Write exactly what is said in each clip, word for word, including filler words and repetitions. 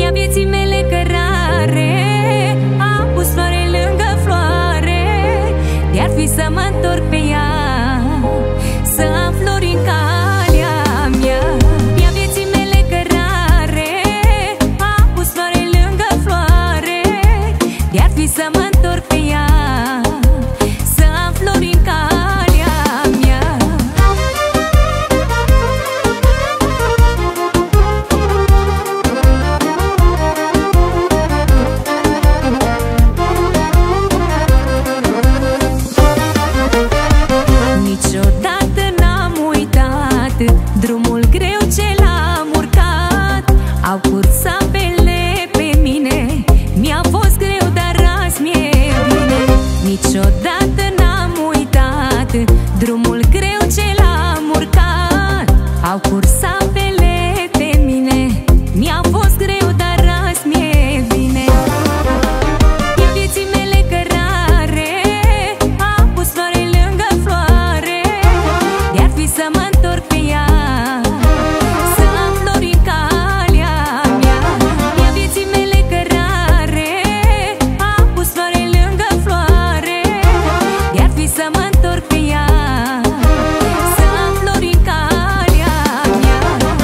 ea vieții mele cărare, a pus floare lângă floare. De-ar fi să mă întorc pe ea, să am flori în calea mea. Ea vieții mele cărare, a pus floare lângă floare. De-ar fi să mă întorc pe ea, să am flori în calea mea. Niciodată n-am uitat drumul greu ce l-am urcat. Au curs apele pe mine, mi-a fost greu, dar azi mi-e bine. Niciodată n-am uitat drumul greu ce l-am urcat. Au curs apele pe mine, mi-a fost greu, dar azi mi-e bine. E vieții mele cărare, a pus floare lângă floare. De-ar fi să mă întorc pe ea, să am flori în calea mea. E vieții mele cărare, a pus floare lângă floare. De-ar fi să mă întorc pe ea, să am flori în calea mea.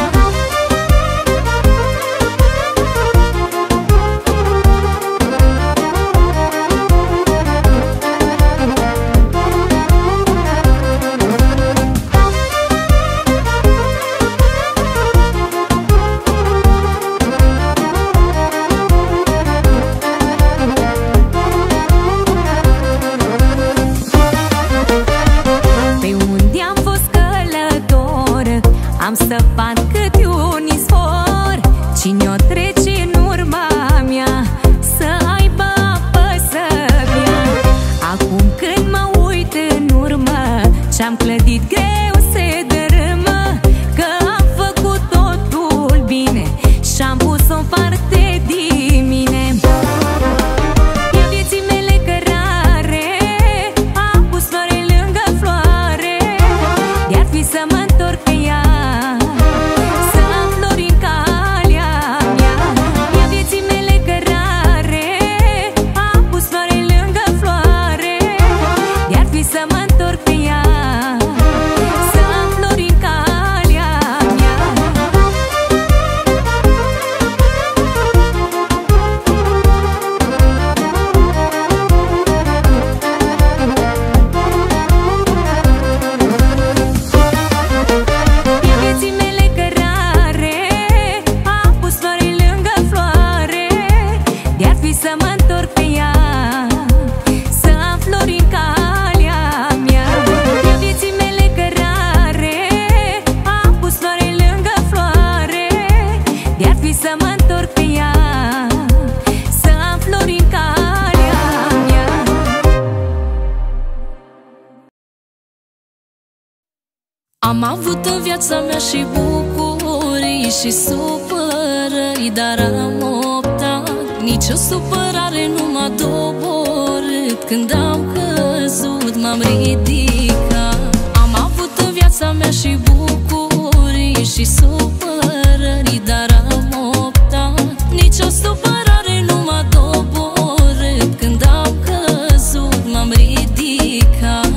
Pe unde am fost călător, am să fac câte un izvor. Cine-o trece în urma mea, să aibă apă să bea. Acum când mă uit în urmă, ce-am clădit greu se dărâmă. Că am făcut totul bine și-am pus-o în parte din mine. E vieții mele cărare, a pus floare lângă floare. De-ar fi să mă întorc pe ea, să am flori în calea mea. E vieții mele cărare, a pus floare lângă floare. De-ar fi să mă întorc pe ea, să am flori în calea mea. E vieții mele cărare, a pus floare lângă floare. De-ar fi să mă întorc pe ea, să am flori în calea mea. E vieții mele cărare, a pus floare lângă floare. De-ar fi să mă întorc pe ea, să am flori în calea mea. Am avut în viața mea și bucurii și supărări, dar am optat. Nici o supărare nu m-a doborât. Când am căzut, m-am ridicat. Am avut în viața mea și bucurii și supărări, dar am optat. Nici o supărare nu m-a doborât. Când am căzut, m-am ridicat.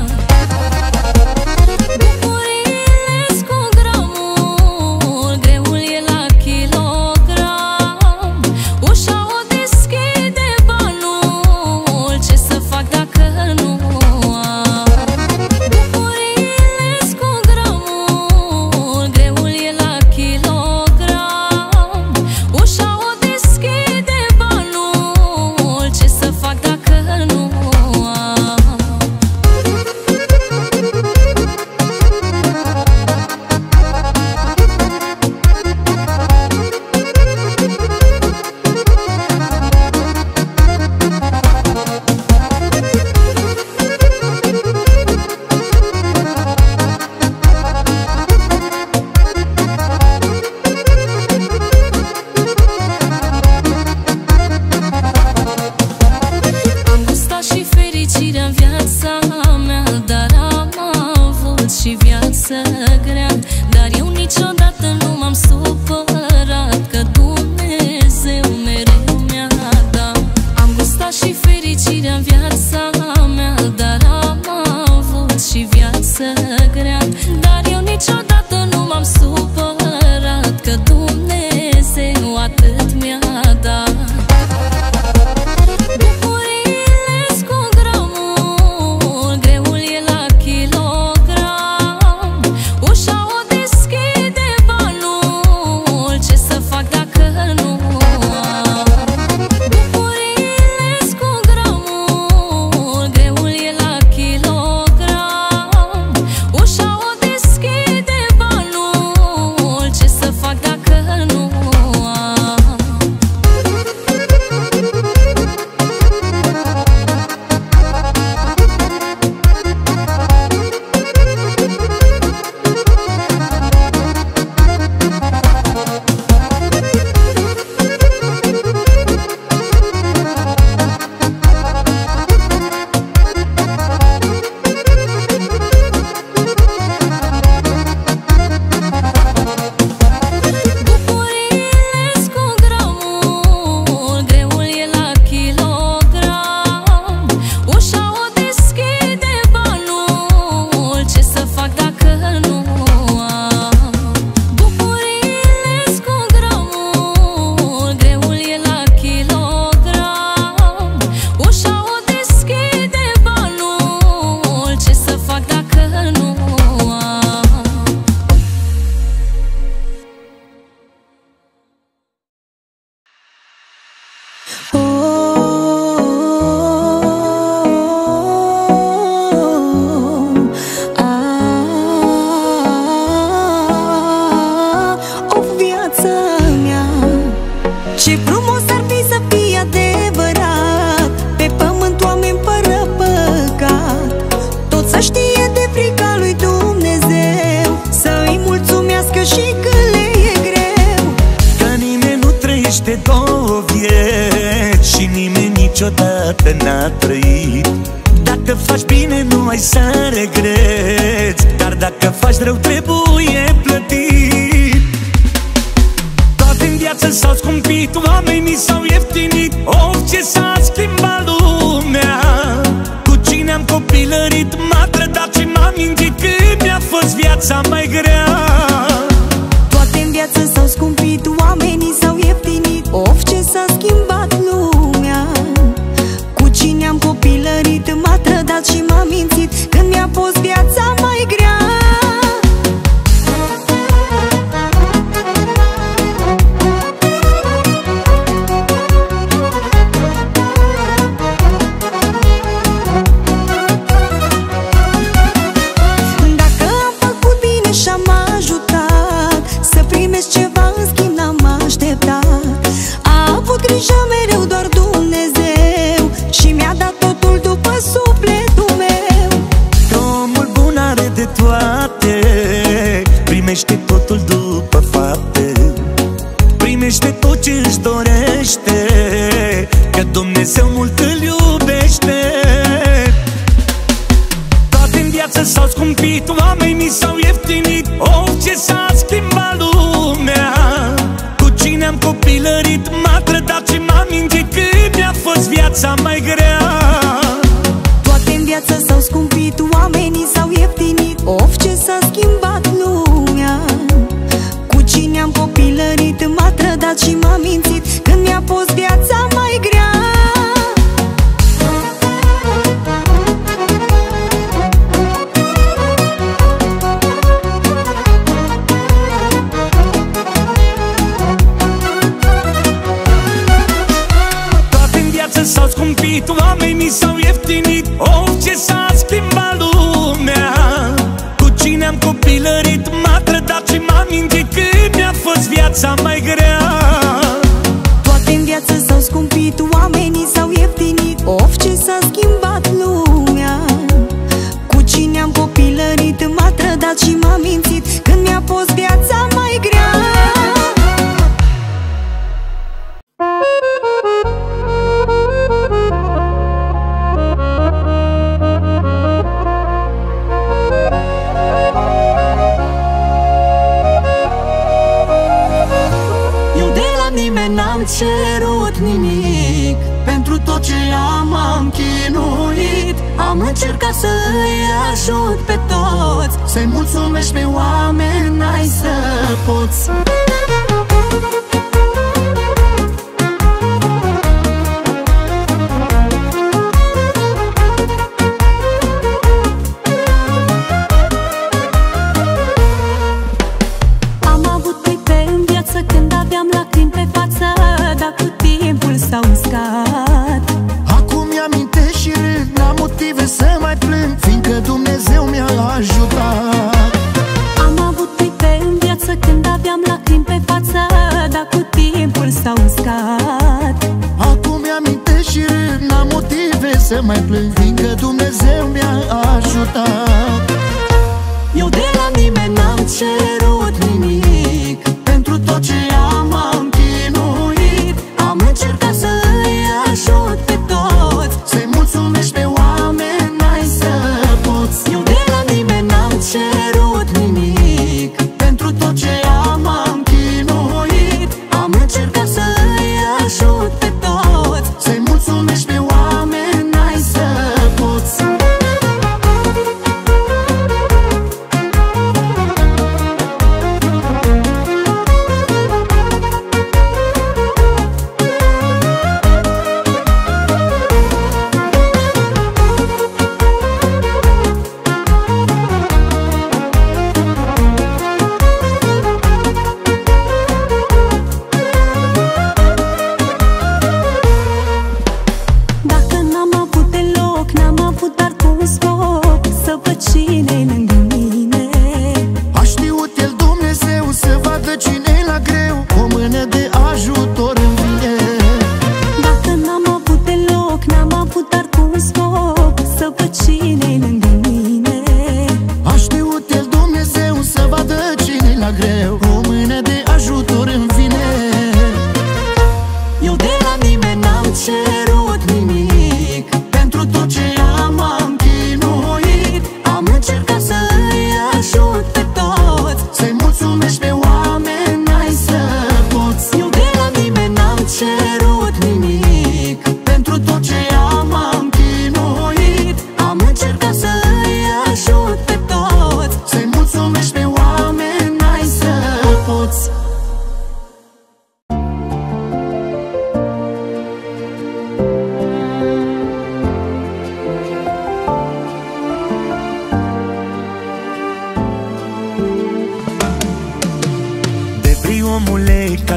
Bucuriile-s cu gramul, greul e la kilogram. Ușa o deschide banul, ce să fac dacă nu am? Bucuriile-s cu gramul, greul e la kilogram. Ce frumos ar fi să fie adevărat, pe pământ oameni fără păcat. Tot să știe de frica lui Dumnezeu, să îi mulțumească și când le e greu. Că nimeni nu trăiește două vieți și nimeni niciodată n-a trăit. Dacă faci bine nu ai să regreți, dar dacă faci rău trebuie plătit. Toate în viață s-au scumpit, oamenii s-au ieftinit. Oh, ce s-a schimbat lumea. Cu cine am copilărit, m-a trădat și m-a mințit, când mi-a fost viața mai grea. Toate în viață s-au scumpit, oamenii s-au ieftinit. Of, ce s-a schimbat lumea. Cu cine am copilărit, m-a trădat și m-a mințit, când mi-a fost viața mai grea. Grijă mereu doar Dumnezeu și mi-a dat totul după sufletul meu. Omul bun are de toate, primește totul după fapte. Primește tot ce își dorește, că Dumnezeu mult îl iubește. Toate în viață s-au scumpit, oamenii s-au ieftinit. Oh, ce s-a schimbat lumea. Cu cine am copilărit, m-a trădat și m-a mințit, când mi-a fost viața mai grea. Toate în viață s-au scumpit, oamenii s-au ieftinit. Of, ce s-a schimbat lumea. Cu cine am copilărit, m-a trădat și m-a mințit, când mi-a fost viața mai grea. S-au scumpit, oamenii s-au ieftinit. Oh, ce s-a schimbat lumea. Cu cine am copilărit, m-a trădat și m-a mințit, când mi-a fost viața mai grea. Toate în viață s-au scumpit, oamenii s-au ieftinit. Of, ce s-a schimbat lumea. Cu cine am copilărit, m-a trădat și m-a mințit, când mi-a fost viața mai grea. N-am cerut nimic, pentru tot ce am am chinuit. Am încercat să îi ajut pe toți, să-i mulțumești pe oameni, n-ai să poți. Acum mi-amintesc și râd, n-am motive să mai plâng, fiindcă Dumnezeu mi-a ajutat. Am avut clipe în viață când aveam lacrimi pe față, dar cu timpul s-au uscat. Acum mi-amintesc și râd, n-am motive să mai plâng, fiindcă Dumnezeu mi-a ajutat. Eu de la nimeni n-am cerut nimic, pentru tot ce am am chinuit. Am încercat să îi ajut pe toți, să-i mulțumești pe oameni, n-ai să poți. Eu de la nimeni n-am cerut nimic, pentru tot ce am am chinuit. Am încercat să îi ajut pe toți, să-i mulțumești pe oameni, n-ai să poți.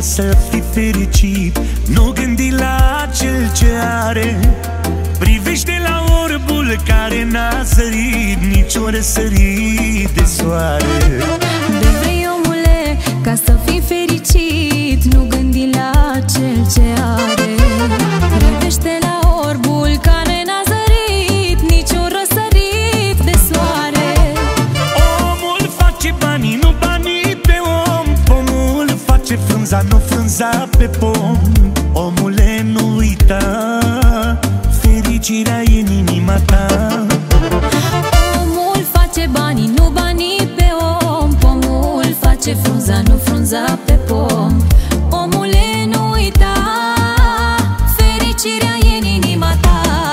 să fii fericit, nu gândi la cel ce are. Privește la orbul care n-a sărit nicio răsărit de soare. De vrei, omule, ca să fii fericit, nu gândi la cel ce are. Privește la orbul care n-a zărit nicio răsărit de soare. Omul face banii, nu banii pe om. Pomul face frunza, nu frunza pe pom. Omule, nu uita, fericirea e în inima ta. Omul face banii, nu banii pe om. Pomul face frunza, nu frunza pe pom. Omule, nu uita, fericirea e în inima ta.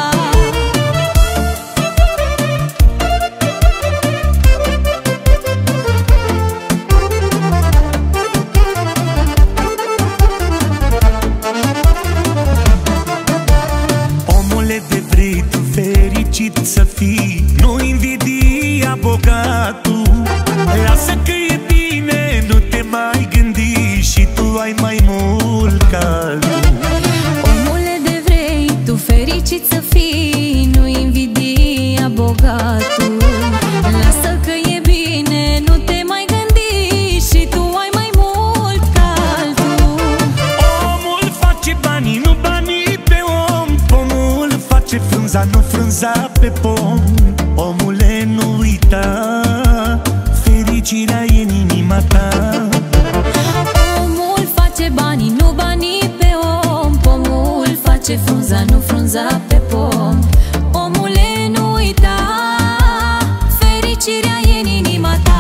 Să fii, nu invidia bogatul. Lasă că e bine, nu te mai gândi și tu ai mai mult ca altul. Omule, de vrei tu fericit să fii, nu invidia bogatul. Lasă că e bine, nu te mai gândi și tu ai mai mult ca altul. Omul face banii, nu banii pe om. Pomul face frunza, nu frunza pe pom. Omule, nu uita, fericirea e în inima ta. Omul face banii, nu banii pe om. Pomul face frunza, nu frunza pe pom. Omule, nu uita, fericirea e în inima ta.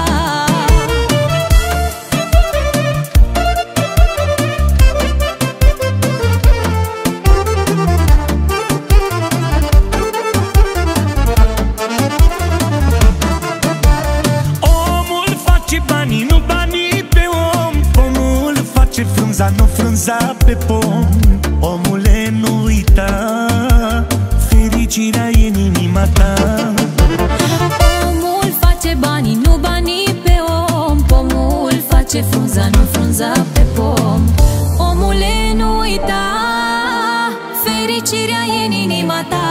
Frunza, nu frunza pe pom. Omule, nu uita, fericirea e în inima ta. Omul face banii, nu banii pe om. Pomul face frunza, nu frunza pe pom. Omule, nu uita, fericirea e în inima ta.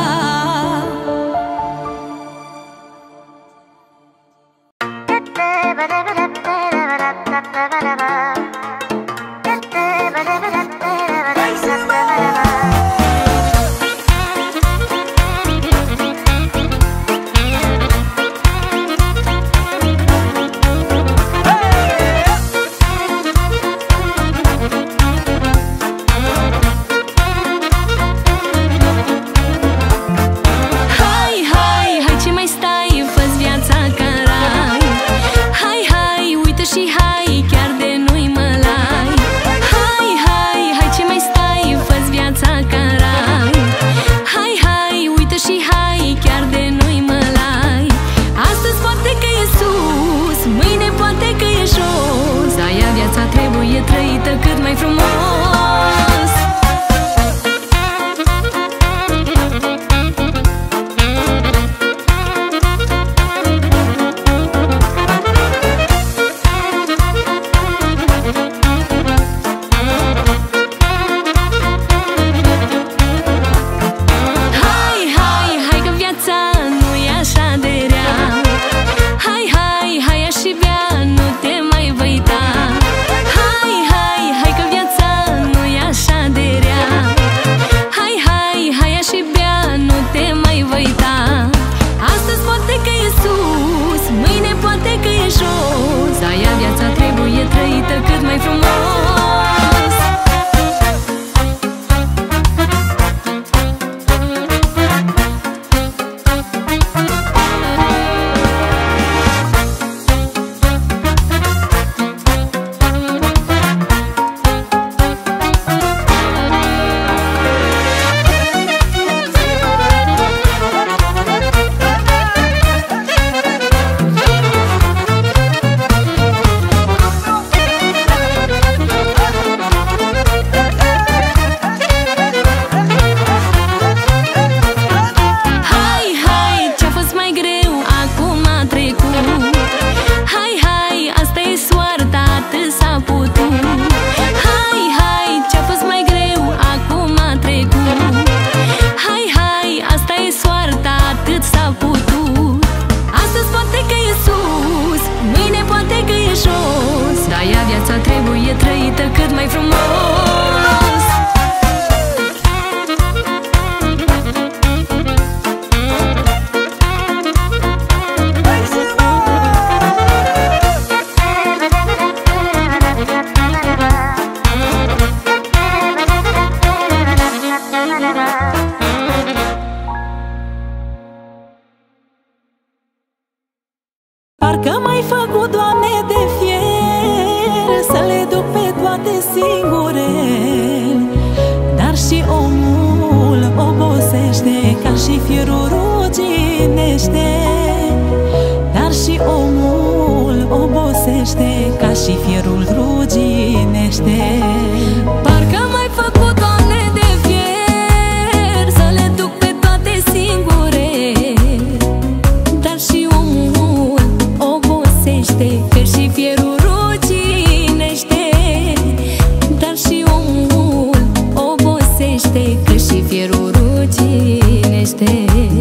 Parcă m-ai făcut, Doamne, de fier, să le duc pe toate singure. Dar și omul obosește, ca și fierul ruginește. Dar și omul obosește, ca și fierul ruginește. Parcă m-ai făcut, Doamne, de fier, să le duc pe toate singure. Dar și omul obosește, că și fierul ruginește. Dar și omul obosește, că și fierul ruginește.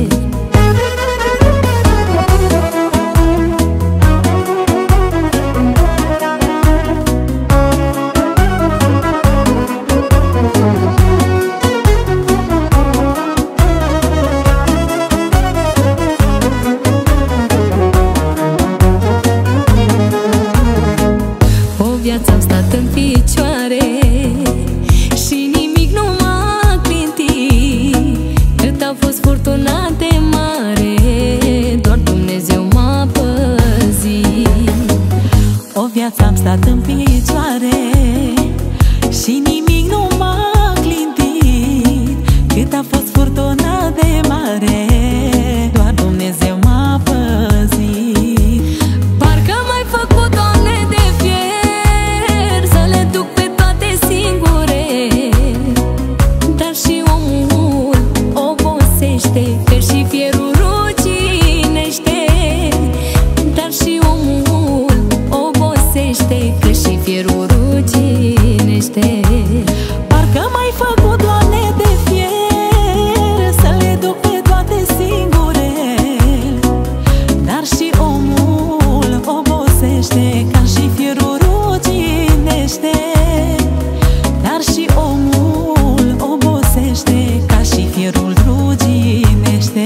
Viața-am stat în picioare și nimic nu m-a clintit. Cât a fost furtuna de mare, doar Dumnezeu m-a păzit. O viață am stat în picioare și nimic nu m-a clintit. Cât a fost furtuna de mare, doar Dumnezeu m-a păzit. Parcă m-ai făcut, Doamne, de fier, să le duc pe toate singure. Dar și omul obosește, că și fierul ruginește. Dar și omul obosește, că și fierul ruginește. Parcă m-ai făcut, Doamne, de fier, să le duc pe toate singure. Dar și omul obosește, ca și fierul ruginește. Dar și omul obosește, ca și fierul ruginește.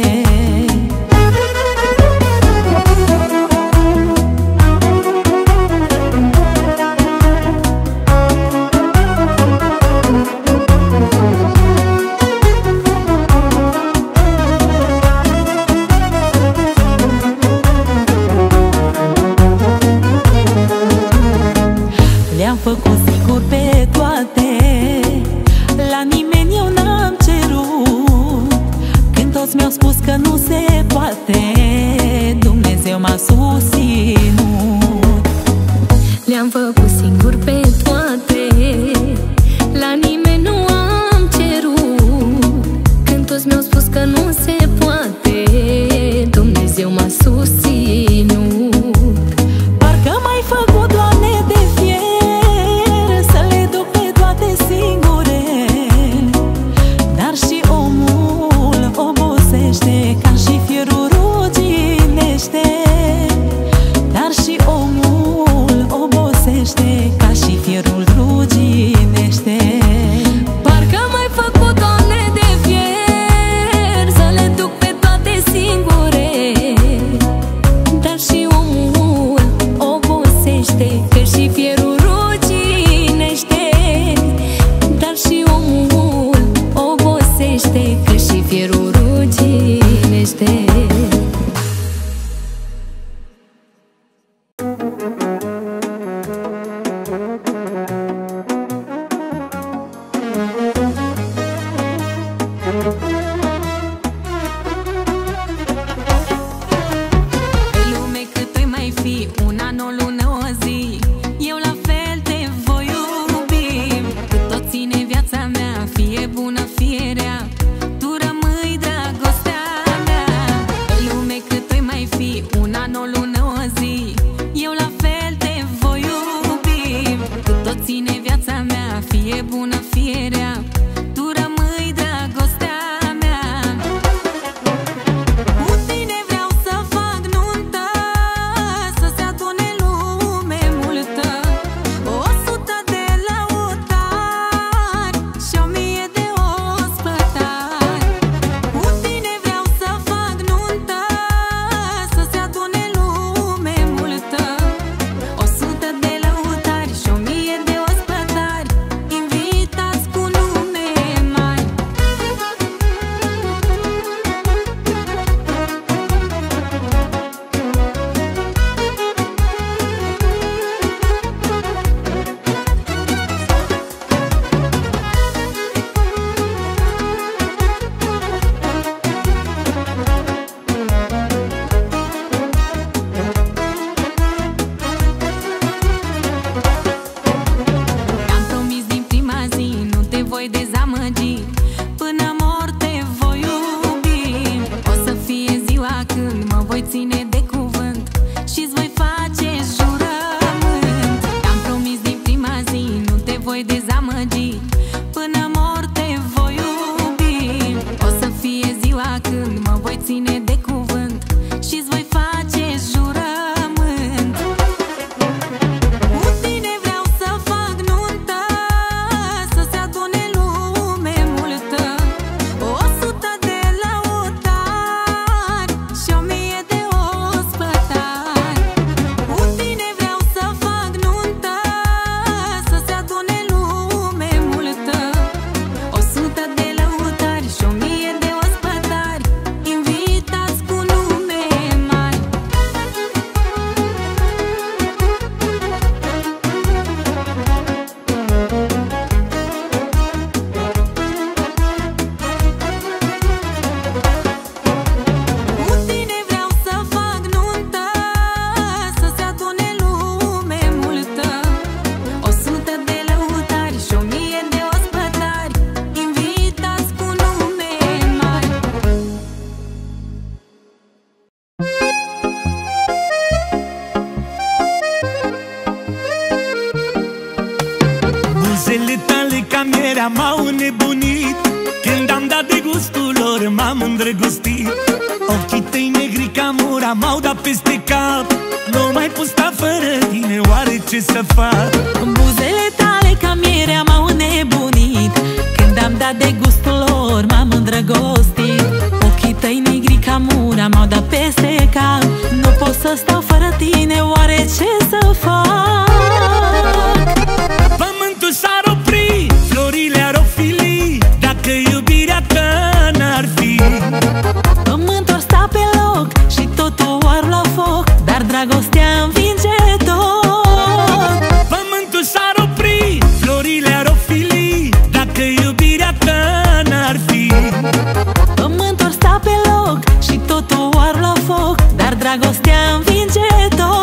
merea m-au înnebunit. Când am dat de gustul lor m-am îndrăgostit. Ochii tăi negri ca mura m-au dat peste cap. Nu mai pot sta fără tine, oare ce să fac? Buzele tale ca mierea m-au înnebunit. Când am dat de gustul lor m-am îndrăgostit. Ochii tăi negri ca mura m-au dat peste cap. Nu pot să stau fără tine, oare ce să fac? Pământul s-ar opri, florile ar ofili, dacă iubirea ta n-ar fi. Pământul sta pe loc și totul ar lua foc, dar dragostea învinge tot. Pământul s-ar opri, florile ar ofili, dacă iubirea ta n-ar fi. Pământul sta pe loc și totul ar lua foc, dar dragostea învinge tot.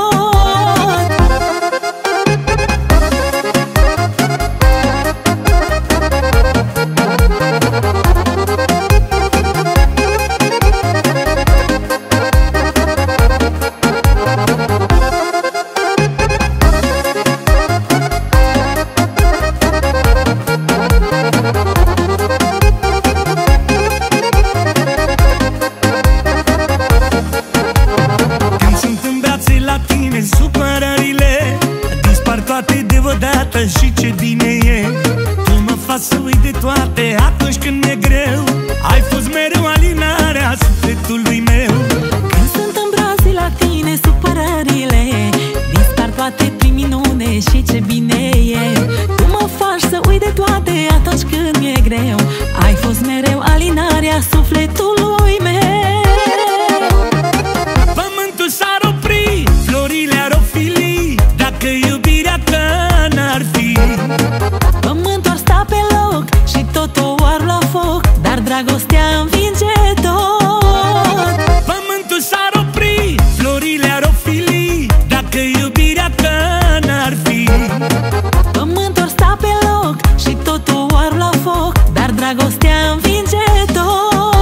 Și ce bine e, tu mă faci să uit de toate atunci când mi-e greu. Ai fost mereu alinarea sufletului meu. Când sunt în brațe la tine, supărările dispar toate prin minune și ce bine e. Tu mă faci să uit de toate atunci când mi-e greu. Ai fost mereu alinarea sufletului meu. Pământul s-ar opri, florile ar ofili, dacă iubirea ta n-ar fi. Pământul sta pe loc și totul ar lua foc, dar dragostea învinge tot. Pământul s-ar opri, florile ar ofili, dacă iubirea ta n-ar fi. Pământul sta pe loc și totul ar lua foc, dar dragostea învinge tot.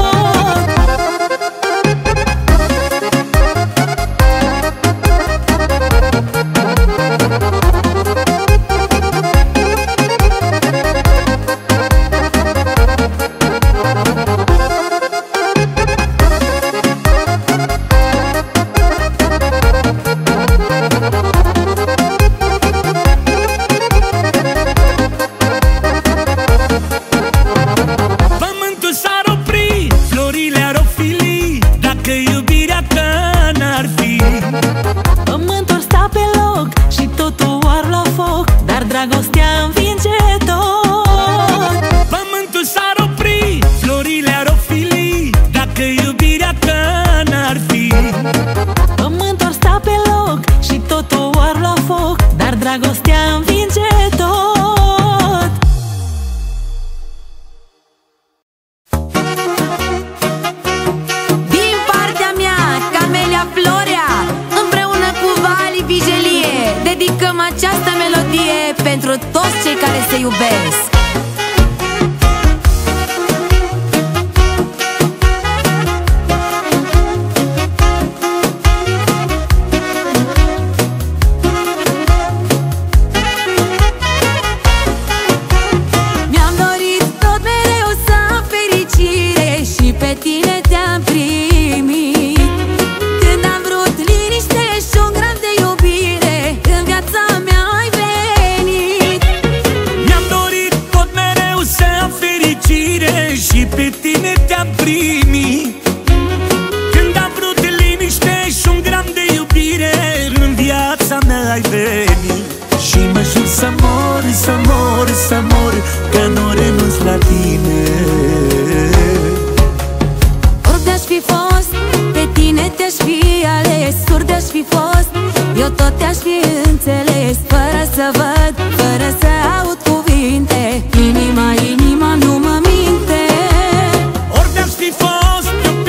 Pământul sta pe loc și totul ar lua foc, dar dragostea învinge tot. Pământul s-ar opri, florile ar ofili, dacă iubirea ta n-ar fi. Pământul sta pe loc și totul ar lua foc, dar dragostea învinge tot. Din partea mea, Camelia Florea, împreună cu Vali Vigelie, dedicăm această melodie pentru toți cei care se iubesc. Mi-am dorit tot mereu să am fericire și pe tine te-am primit. Când am vrut liniște și un gram de iubire, în viața mea ai venit. Mi-am dorit tot mereu să am fericire și pe tine te-am primit. Când am vrut liniște și un gram de iubire, în viața mea ai venit. Și mă jur să mor, să mor, să mor, că nu renunț la tine. Oriunde aș fi fost, pe tine te-aș fi ales. Oriunde aș fi fost, eu tot te-aș fi înțeles. Fără să văd, fără să aud cuvinte, inima, inima nu mă minte. Oriunde aș fi fost, eu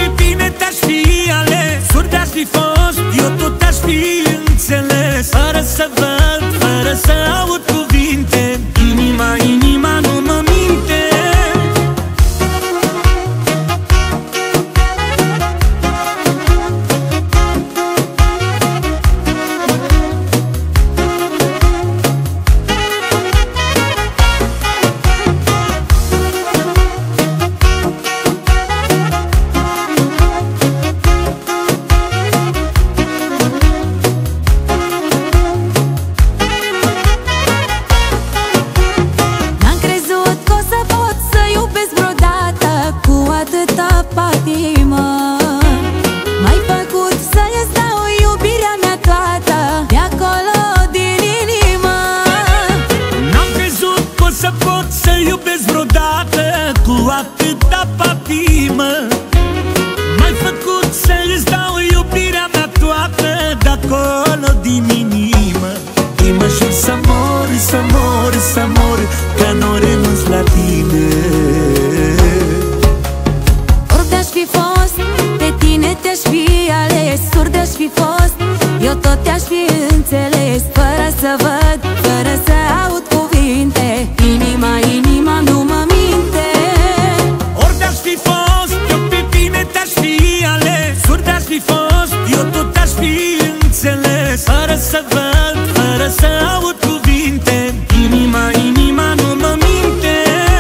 atâta patimă. M-ai făcut să-ți dau iubirea mea toată de-acolo din inimă. Îi mă jur să mor, să mor, să mor, că nu renunț la tine. Oriunde aș fi fost, pe tine te-aș fi ales. Oriunde aș fi fost, eu tot te-aș fi înțeles. Fără să văd, fără să aud cuvinte, inima, inima nu mă minte. Oriunde aș fi fost, eu pe tine te-aș fi ales. Oriunde aș fi fost, eu tot te-aș fi înțeles. Fără să văd, fără să aud cuvinte, inima, inima nu mă minte.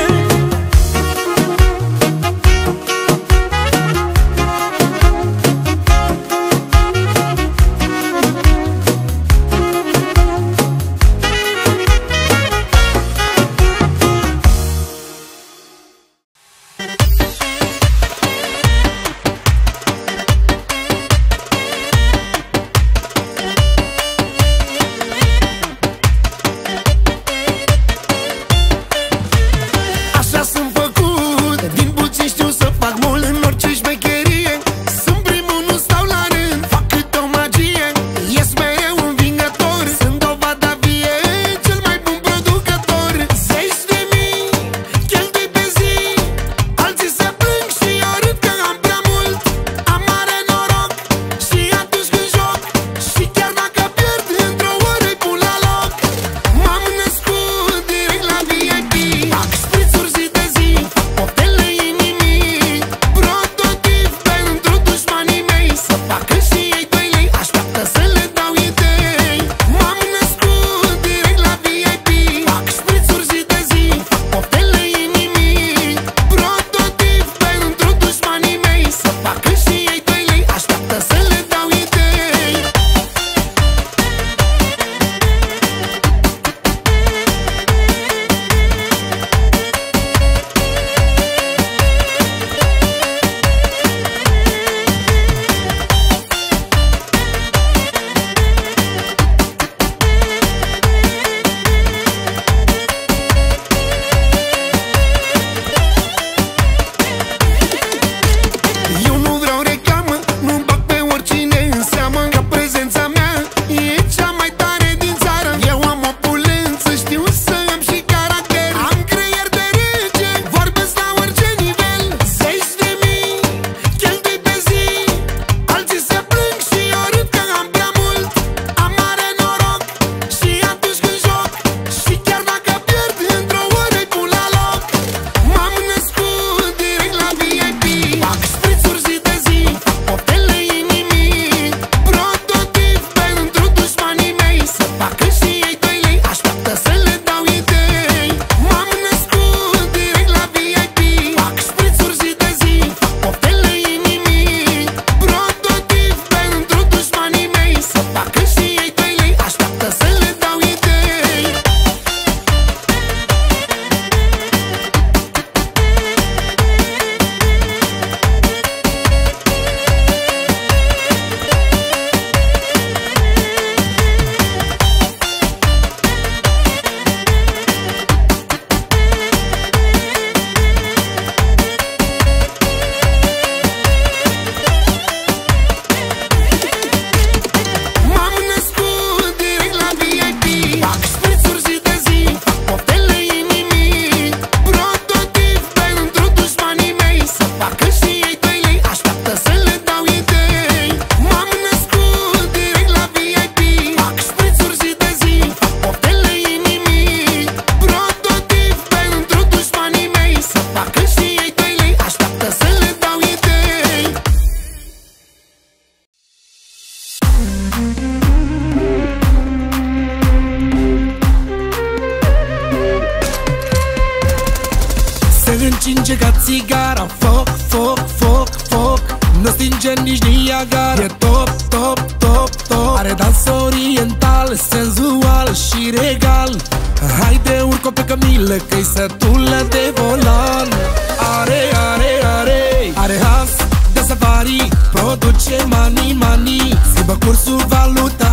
încinge ca țigara. Foc, foc, foc, foc, nu stinge nici Niagara. E top, top, top, top. Are dans oriental, senzual și regal. Haide, urcă pe cămilă, că-i sătulă de volan. Are, are, are, are has de safari, produce mani, mani. Schimbă cursul valuta,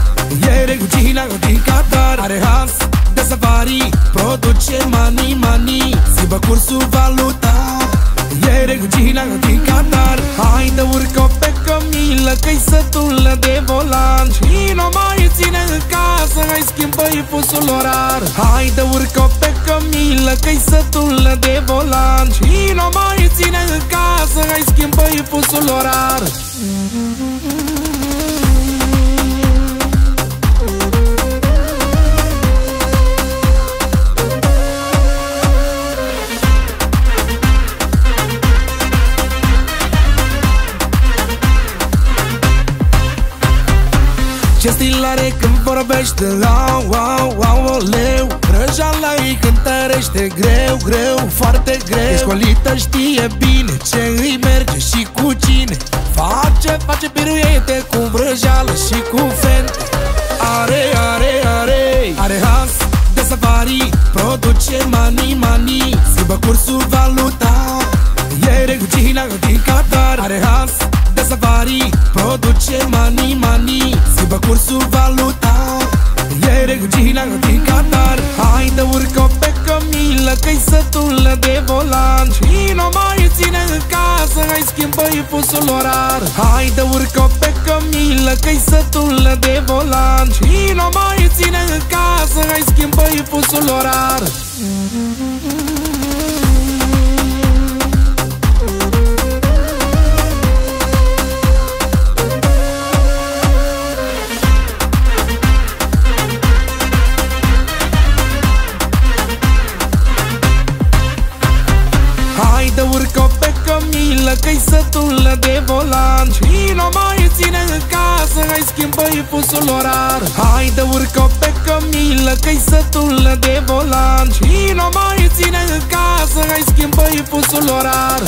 e regucina din Qatar. Are has de safari, produce mani, mani. Schimbă cursul valuta. milă că-i sătulă de volan și nu mai ține în casă, hai schimbă-i fusul orar. Hai de urcă pe cămilă că-i sătulă de volan și nu mai ține în casă, hai schimbă-i fusul orar. Ce stil are când vorbește, au, au, au, oleu. Răjala-i cântărește greu, greu, foarte greu. Școlită știe bine ce îi merge și cu cine. Face, face piruete cu vrăjală și cu fente. Are, are, are, are has de safari, produce mani, mani. Schimbă cursul valuta, e regucina din Qatar. Are has de safari, produce mani, mani. Schimbă cursul valuta, e regucina din Qatar. Hai de urcă pe cămilă că-i sătulă de volan și nu mai ține în casă, hai schimbă-i fusul orar. Hai de urcă pe cămilă că-i sătulă de volan și nu mai ține în casă, hai schimbă-i fusul orar. De urcă pe cămilă că-i sătulă de volan și nu mai ține în casă, hai schimbă-i fusul orar. Hai de urcă pe cămilă că-i sătulă de volan și nu mai ține în casă, hai schimbă-i fusul orar.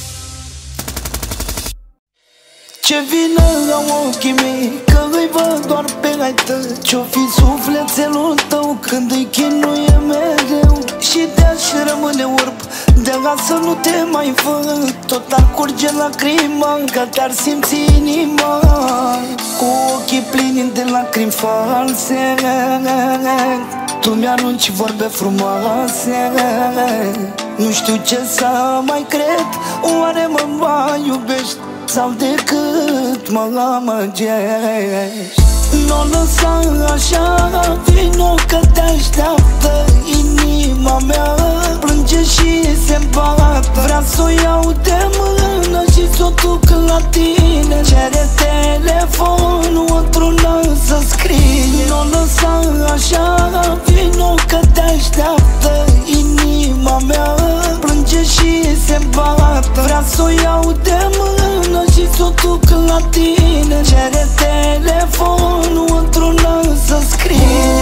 Ce vină la ochii mei, că îi văd doar pe ai tăi. Ce-o fi sufletelul tău când îi chinuie mereu și de-aș rămâne orb, de la să nu te mai văd, tot ar curge lacrima, că te-ar simți inima. Cu ochii plini de lacrimi false, tu mi-arunci vorbe frumoase. Nu știu ce să mai cred, oare mă mai iubești sau decât mă amăgești? Nu lăsa așa, vino că te așteaptă inima mea. Plânge și se îmbată, vrea să o iau de mână și s-o duc la tine. Cere telefonul într-una să scrie. Nu lăsa așa, vino că te așteaptă inima mea. Plânge și se îmbată, vrea să o iau de mână și s-o duc la tine. Cere telefonul într-una să scrie.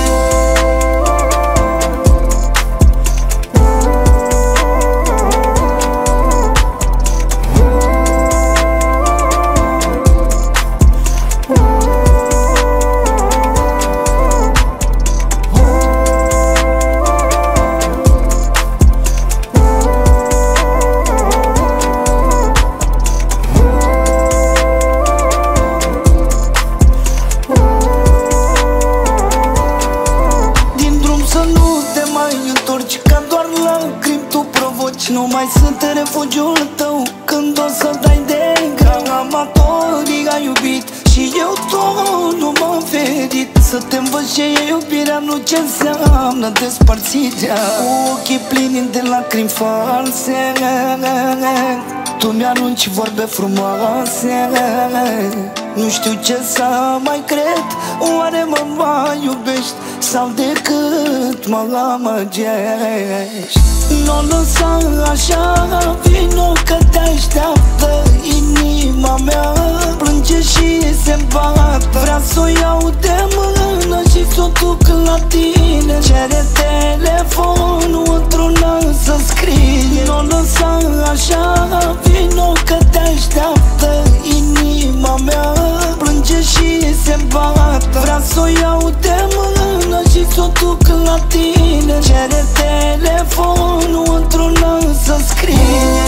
Nu mai sunt în refugiul tău când o să dai de greu. Amatorii ai iubit și eu tot nu m-am ferit. Să te învăț ce e iubirea, nu ce înseamnă despărțirea. Cu ochii plini de lacrimi false, tu mi-arunci vorbe frumoase. Nu știu ce să mai cred, oare mă mai iubești sau decât mă amăgești? Nu lăsa așa, vino că te așteaptă inima mea. Plânge și se îmbată, vrea să o iau de mână și s-o duc la tine. Cere telefonul într-una să scrie. Nu lăsa așa, vino că te așteaptă inima mea. Plânge și se îmbată, vrea să o iau de mână și s-o duc la tine. Cere telefonul într-una să scrie.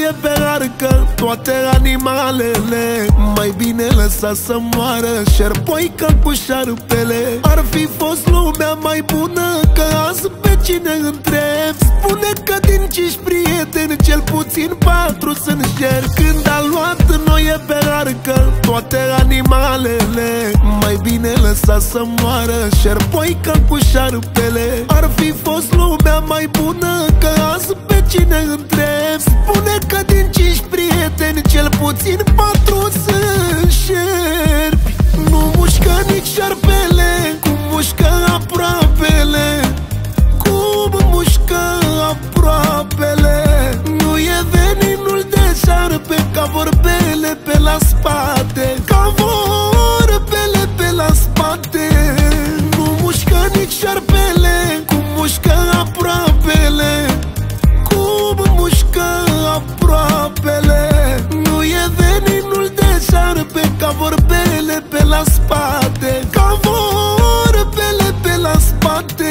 e pe arcă toate animalele, mai bine lăsa să moară șerpoi ca cu șarpele. Ar fi fost lumea mai bună, că azi pe cine întreb spune că din cinci prieteni cel puțin patru sunt șerpi. Când a luat noi e pe arcă toate animalele, mai bine lăsa să moară șerpoi ca cu șarpele. Ar fi fost lumea mai bună, că azi pe cine întreb spune că din cinci prieteni cel puțin patru sunt șerpi. Nu mușcă nici șarpele cum mușcă aproapele, cum mușcă aproapele. Nu e veninul de șarpe ca vorbele pe la spate, ca vorbele pe la spate. Nu mușcă nici șarpele cum mușcă aproapele, cum mușcă aproapele. Nu e veninul de șarpe ca vorbele pe la spate, ca vorbele pe la spate.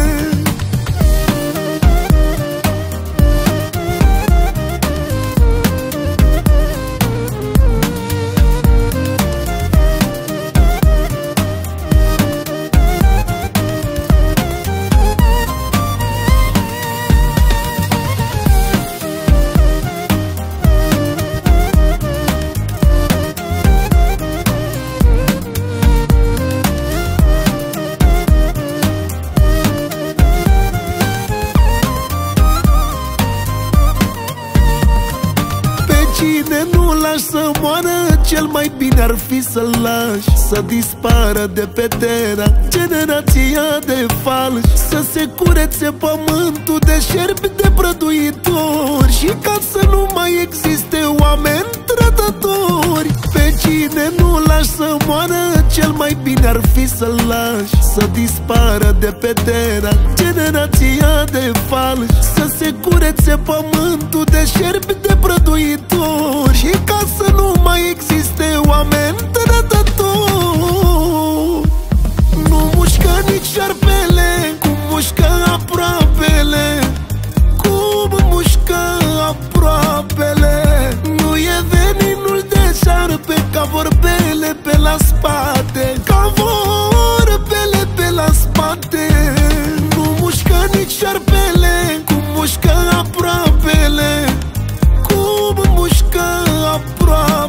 Cine nu lași să moară, cel mai bine ar fi să-l lași să dispară de pe terra generația de falși, să se curețe pământul de șerpi de prăduitori și ca să nu mai existe oameni trădători. Pe cine nu lași să moară, cel mai bine ar fi să-l lași să dispară de pe terra generația de falși, să se curețe pământul de șerpi de prăduitori și ca să nu mai existe oameni trădători. Nu mușcă nici șarpele cum mușcă aproapele, cum mușcă aproapele. Nu e veninul de șarpe ca vorbele pe la spate, ca vorbele pe la spate. Nu mușcă nici șarpele cum mușcă aproapele, cum mușcă aproapele.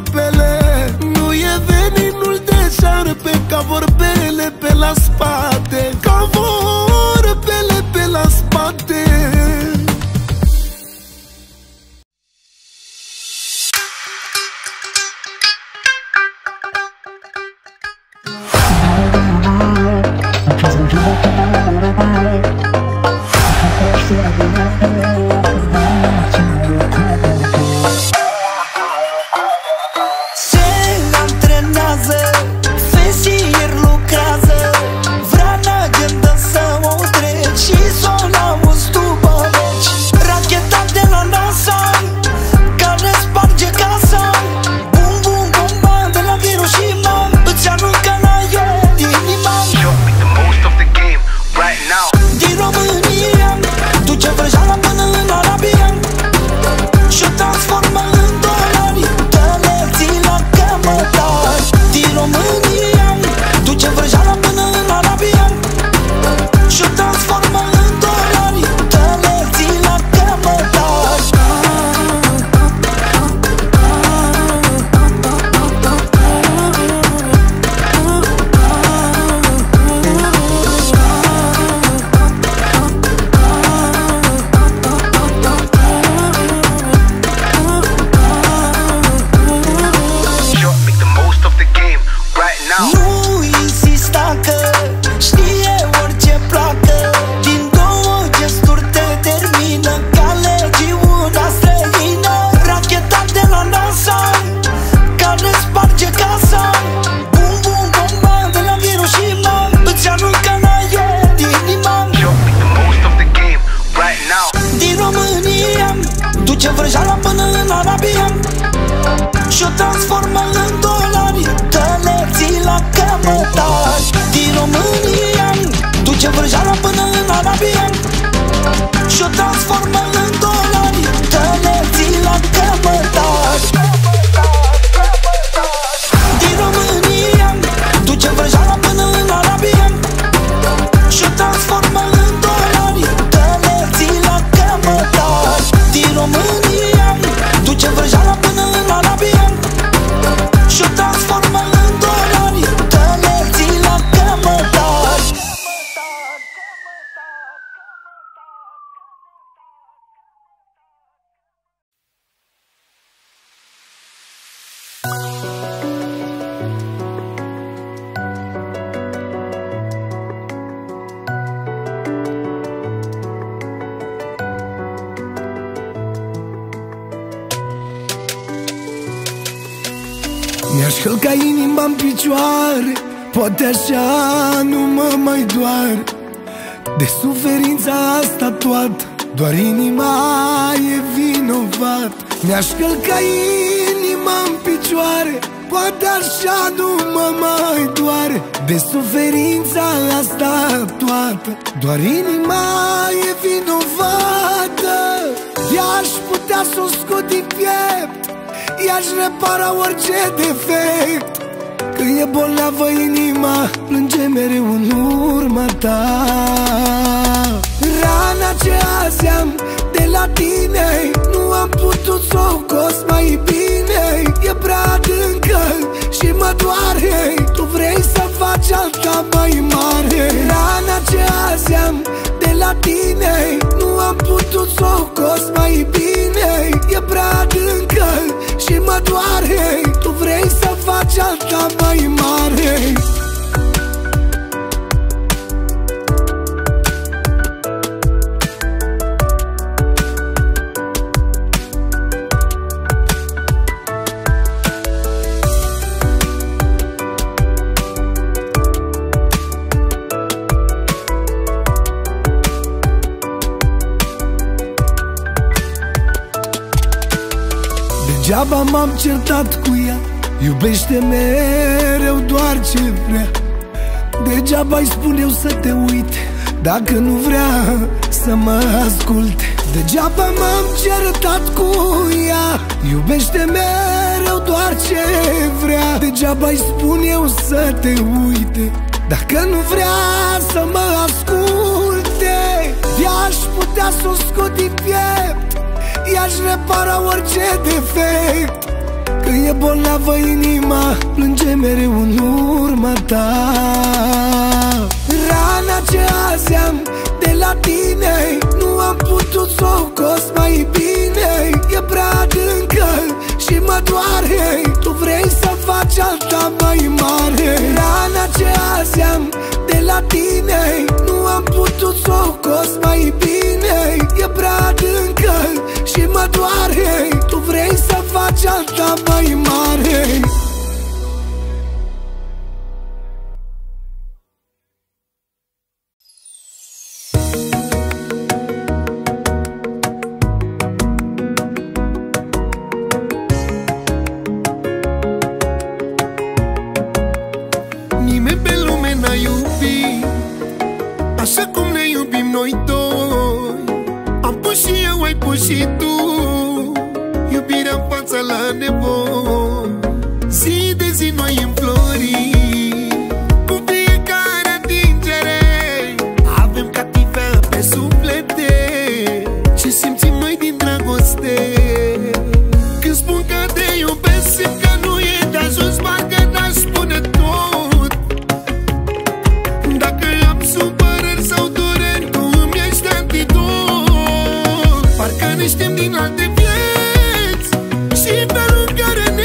Mi-aș călca inima-n picioare, poate așa nu mă mai doare. De suferința asta toată, doar inima e vinovat. Mi-aș călca inima-n picioare, poate așa nu mă mai doare. De suferința asta toată, doar inima e vinovată. I-aș putea să o scot din piept, i-aș repara orice defect. Când e bolnavă inima, plânge mereu în urma ta. Rana ce azi am de la tine, nu am putut să o cos mai bine. E prea adâncă și mă doare, tu vrei să faci alta mai mare. Rana ce azi am de la tine, nu am putut să o cos mai bine. E prea adâncă și mă doare, tu vrei să faci alta mai mare. Degeaba m-am certat cu ea, iubește mereu doar ce vrea. Degeaba-i spun eu să te uite, dacă nu vrea să mă asculte. Degeaba m-am certat cu ea, iubește mereu doar ce vrea. Degeaba-i spun eu să te uite, dacă nu vrea să mă asculte. I-aș putea să o scot din piept, i-aș repara orice defect. Când e bolnavă inima, plânge mereu în urma ta. Rana ce azi am de la tine, nu am putut să o cos mai bine. E prea adâncă și mă doare, tu vrei să faci alta mai mare. Rana ce azi am de la tine, nu am putut să o cos mai bine. E prea adâncă și mă doare, tu vrei să faci alta mai mare. Nimeni pe lume n-a iubit așa cum ne iubim noi doi. Am pus și eu, ai pus și tu iubirea-n fața la nevoi. Zi de zi noi înflorim, cu fiecare atingere avem cativea pe suflete. Ce simțim noi din dragoste când spun că te iubesc, simt că nu e de ajuns, parcă n-aș spune tot. Dacă am supărări sau dureri, tu îmi ești antidot. Parcă ne știm din alte vieți și felul în care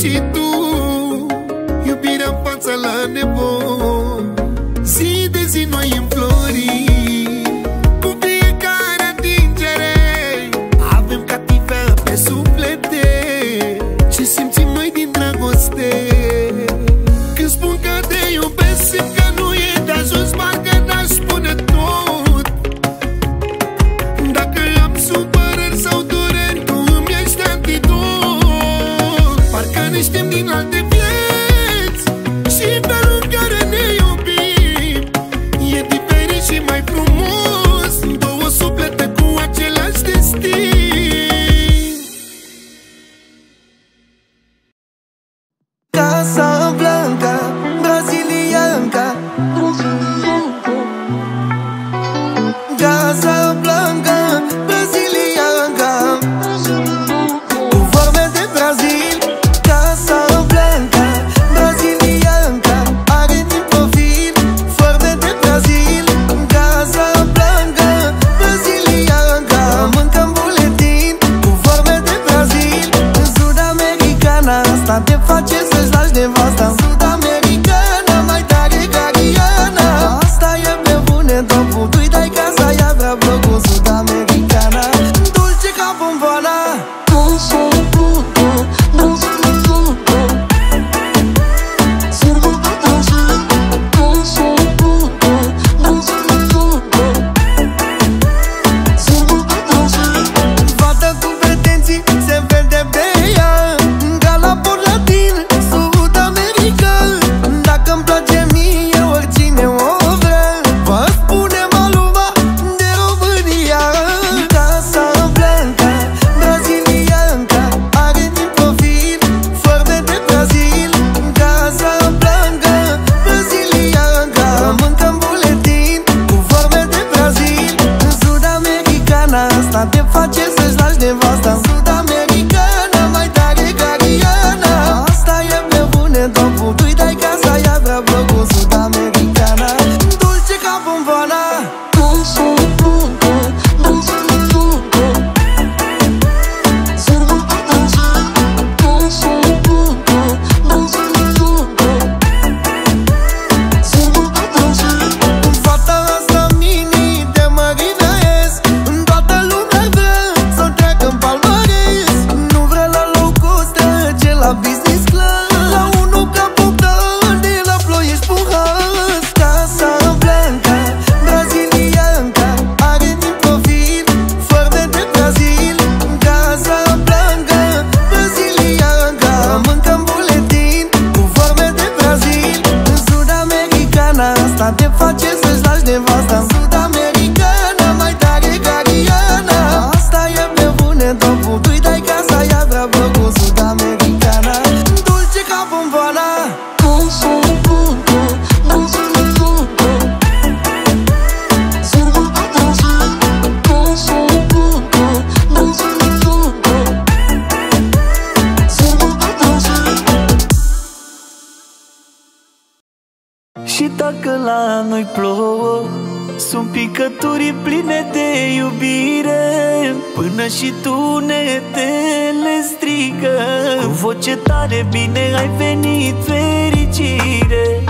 și tu, iubirea în fața la nebun. Zi de zi noi înflorim, cu fiecare atingere avem cative pe suflete. Ce simțim noi din dragoste? Când spun că te iubesc, simt că nu e de ajuns, parcă n-aș spune tot. Dacă am supărări sau dureri, tu îmi ești antidot. Parcă ne știm din alte vieți și felul în care ne iubim e diferit și mai frumos. Două suflete cu același destin. Casablanca, brazilianca, Casablanca, brazilianca, cu forme de Brazil. Casablanca, brazilianca, are din profil forme de Brazil. Casablanca, brazilianca, mâncăm buletin cu forme de Brazil. Sud-americana, asta te face să-ți lași nevasta. Sud-americana, mai tare ca Rihanna. Asta e pe bune, topul tu-i dai casa, ea vrea blocul. Sud-americana, dulce ca bomboana. Fată cu pretenții, se vede pe ea, ca la port latin, sud-american. Dacă-mi place mie, oricine o vrea, vă spune Maluma de România. Casablanca, brazilianca, are din profil forme de Brazil. Casablanca, brazilianca, mâncăm buletin cu forme de Brazil. Sud-americana, asta te face să-ți lași nevasta. Sud-americana, mai tare ca Rihanna. Asta e pe bune, topul tu-i dai casa, ea vrea blocul. Sud-americana, dulce ca bomboana. Fata asta mini de Marina S, toată lumea vrea să treacă în palmares. Nu vrea la low cost, ce la business class, la unu ca Bogdan de la Ploiești Puhas. Casablanca, brazilianca, are din profil forme de Brazil. Casablanca, brazilianca, mâncăm buletin cu forme de Brazil. Sud-americana, asta te face să-ți lași nevasta. Sud-americana, mai tare ca Rihanna. Asta e pe bune, topul tu-i dai casa, ea vrea blocul. Sud-americana, dulce ca bomboana. Și dacă la noi plouă, sunt picături pline de iubire, până și tunetele strigă cu voce tare, bine ai venit, fericire.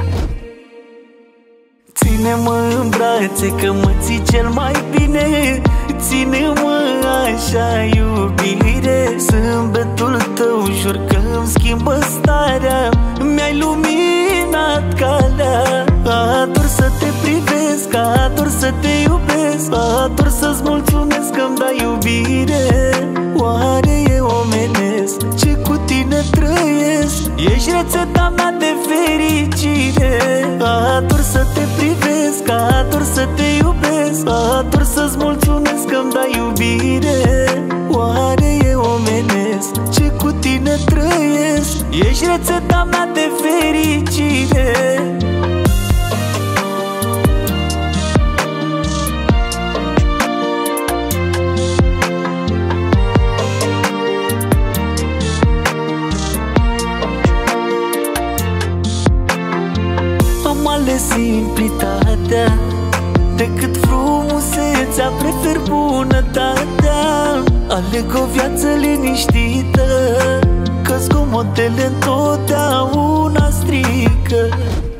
Ține-mă în brațe că mă ții cel mai bine, ține-mă așa, iubire. Zâmbetul tău jur că îmi schimbă starea, mi-ai luminat calea. Ador să te privesc, ador să te iubesc, ador să-ți mulțumesc că-mi dai iubire. Oare e omenesc ce cu tine trăiesc? Ești rețeta mea de fericire. Ador să te privesc, ador să te iubesc, ador să-ți mulțumesc că-mi dai iubire. Oare e omenesc ce cu tine trăiesc? Ești rețeta mea de fericire. ales simplitatea decât frumusețea, prefer bunătatea. Aleg o viață liniștită că zgomotele întotdeauna strică.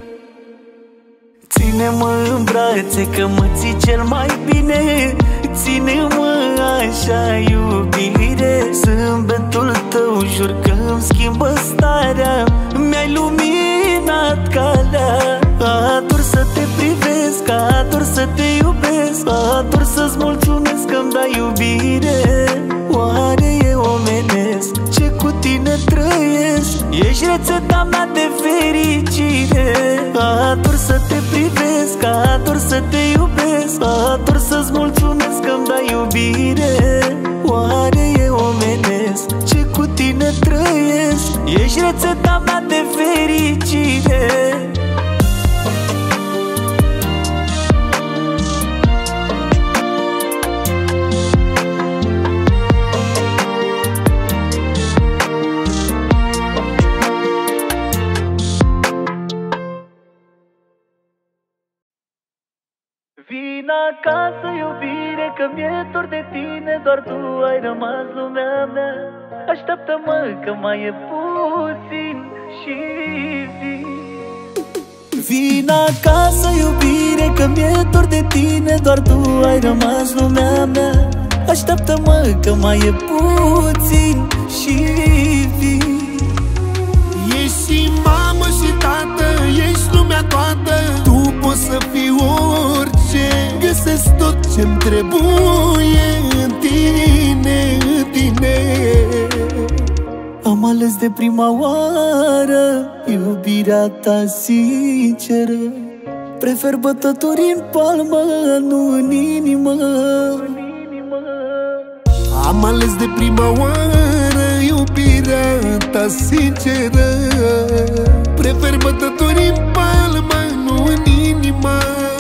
Ține-mă în brațe că mă ții cel mai bine, ține-mă așa, iubire. Zâmbetul tău jur că îmi schimbă starea, mi-ai luminat calea. Ador să te privesc, ador să te iubesc, ador să-ți mulțumesc că-mi dai iubire. Oare e omenesc ce cu tine trăiesc? Ești rețeta mea de fericire. Ador să te privesc, ador să te iubesc, ador să-ți mulțumesc că-mi dai iubire. Oare e omenesc ce cu tine trăiesc? Ești rețeta mea de fericire. Vin acasă, iubire, că mi-e dor de tine, doar tu ai rămas lumea mea. Așteaptă-mă că mai e puțin și vin. Vin acasă, iubire, că mi-e dor de tine, doar tu ai rămas lumea mea. Așteaptă-mă că mai e puțin și vin. Ești și mamă și tată, ești lumea toată, tu poți să fii orice. Găsesc tot ce-mi trebuie în tine, în tine. Am ales de prima oară iubirea ta sinceră. Prefer bătături în palmă, nu în inimă. Am ales de prima oară iubirea ta sinceră. Prefer bătături în palmă, nu în inimă.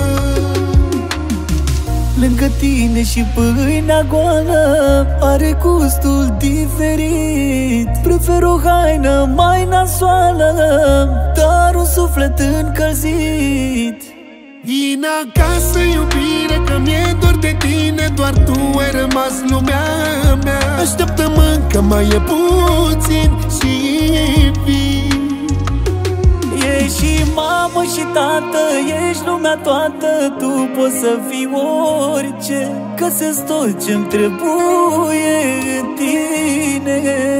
Lângă tine și pâinea goală are gustul diferit. Prefer o haină mai nasoală, dar un suflet încălzit. Vin acasă, iubire, că mi-e dor de tine, doar tu ai rămas lumea mea. Așteaptă-mă că mai e puțin și vin. Ești și mamă și tată, ești lumea toată, tu poți să fii orice. Găsesc tot ce-mi trebuie în tine.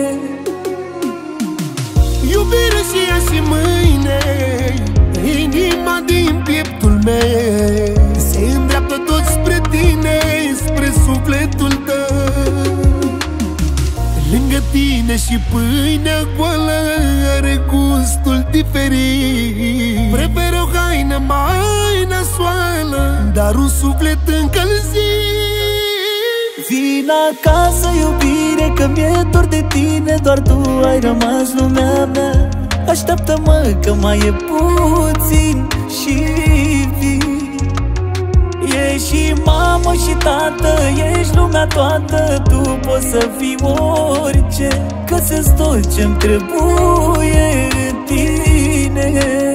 Iubire și ea și mâine, inima din pieptul meu se îndreaptă tot spre tine, spre sufletul tău. Lângă tine și pâinea goală are gustul diferit. Prefer o haină mai nasoală, dar un suflet încălzit. Vin acasă, iubire, că mi-e dor de tine, doar tu ai rămas lumea mea. Așteaptă-mă că mai e puțin și vin. Ești și mamă și tată, ești lumea toată, tu poți să fii orice. Găsesc tot ce-mi trebuie în tine.